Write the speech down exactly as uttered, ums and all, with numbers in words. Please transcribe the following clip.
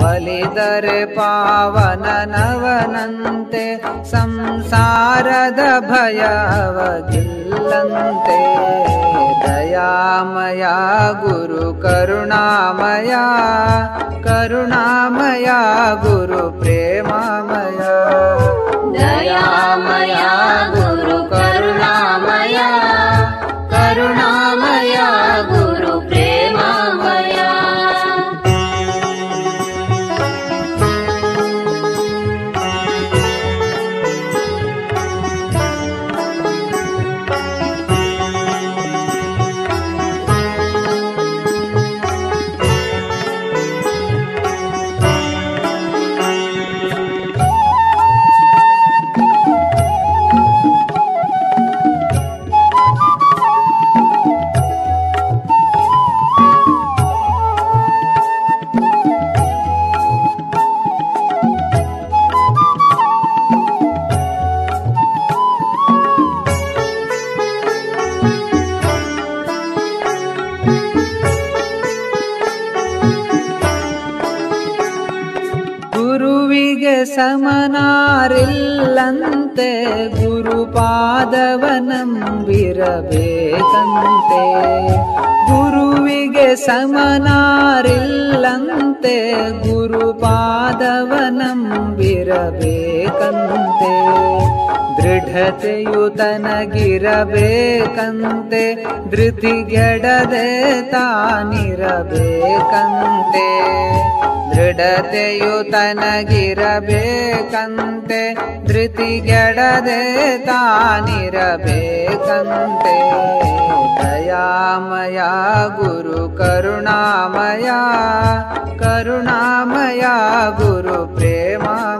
ಒಲಿದರೆ ಪಾವನನವನಂತೆ ಸಂಸಾರದ ಭಯವಗಿಲ್ಲಂತೆ ದಯಾಮಯ ಗುರು ಕರುಣಾಮಯ ಕರುಣಾಮಯ ಗುರು ಪ್ರೇಮಮಯ ದಯಾಮಯ ಗುರು ಕರುಣಾಮಯ ಕರುಣಾಮಯ ಗುರು ಪ್ರೇಮಮಯ ಗುರುವಿಗೆ ಸಮನಾರಿಲ್ಲಂತೆ ಗುರುಪಾದವನಂಬಿರಬೇಕಂತೆ ಗುರುವಿಗೆ ಸಮನಾರಿಲ್ಲಂತೆ ಗುರುಪಾದವನಂಬಿರಬೇಕಂತೆ ದೃಢತೆಯು ತನಗಿರಬೇಕಂತೆ ಧೃತಿಗೆಡದೆ ತಾನಿರಬೇಕಂತೆ ದೃಢತೆಯು ತನಗಿರಬೇಕಂತೆ ಧೃತಿಗೆಡದೆ ತಾನಿರಬೇಕಂತೆ ದಯಾಮಯ ಗುರು ಕರುಣಾಮಯ ಕರುಣಾಮಯ ಗುರು ಪ್ರೇಮ